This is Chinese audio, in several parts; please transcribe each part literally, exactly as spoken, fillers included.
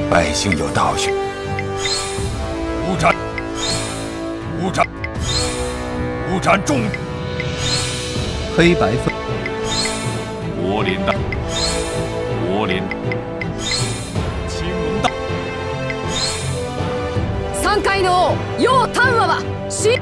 百姓有道训：无斩，无斩，无斩众。 黑白分。 国林大，国林。青龙大。 三階の王楊丹羽はし。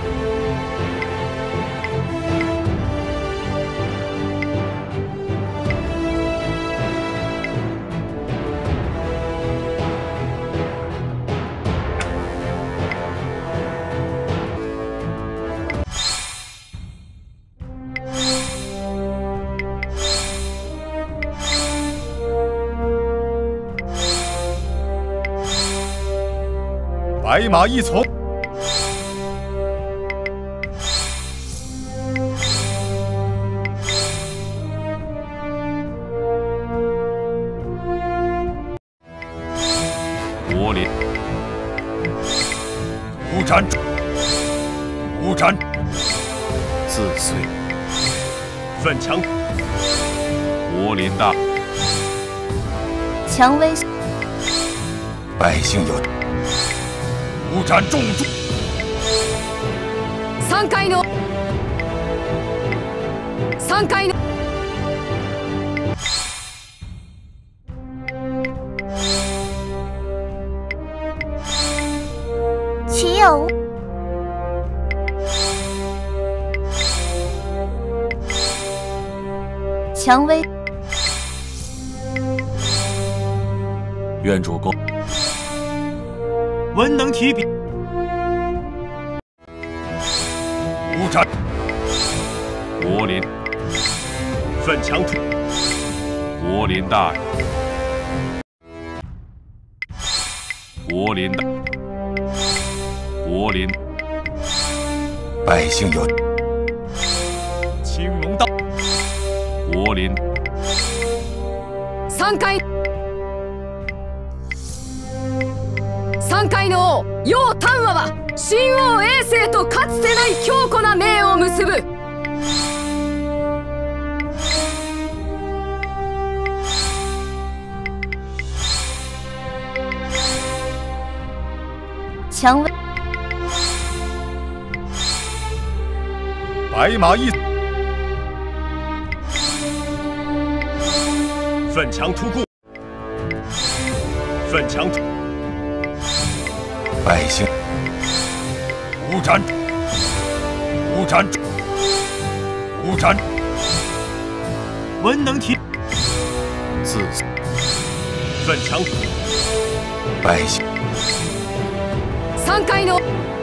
白马一从，国林，无斩，无斩，自遂，奋强，国林大， 蔷薇， 百姓有。 无斩众诛。 三階の三階の岂有蔷薇？ 愿主公。 文能提笔， 无斩，国林，奋强突，国林大，国林大，国林，百姓有青龙道，国林， 三階三階の王楊丹羽は秦王衛星とかつてない強固な盟を結ぶ。 蔷薇， 白马一奋强突过，奋强突。 百姓无斩，无斩，无斩。 文能提， 自奋强，百姓。 三階の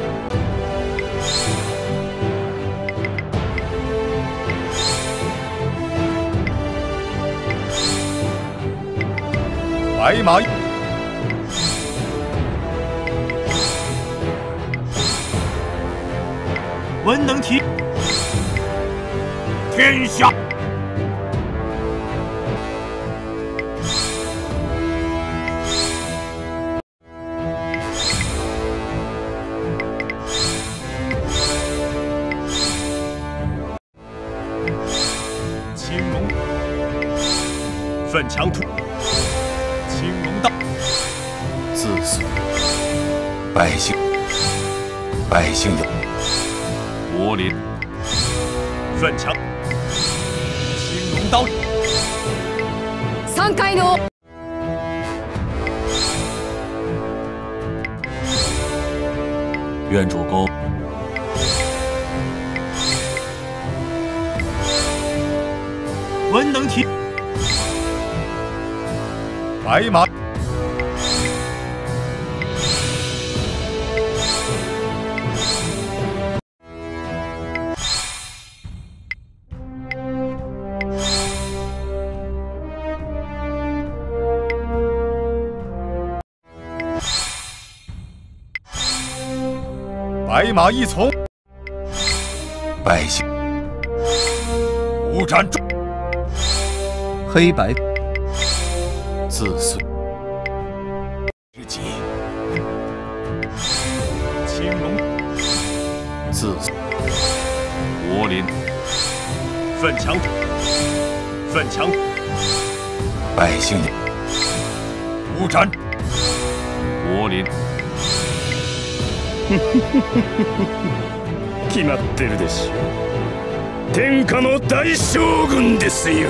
白马。 文能提天下，青龙，奋强突，青龙道，自遂，百姓，百姓有。 国林，奋强，青龙刀， 三階の愿主公。 文能提， 白马。 白马一从，百姓无斩众。 黑白自遂之己，青龙自遂，国林奋强，奋强，百姓无斩， 降臨。 決まってるでしょ。天下の大将軍ですよ。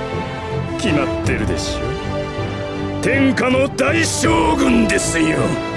決まってるでしょ。天下の大将軍ですよ。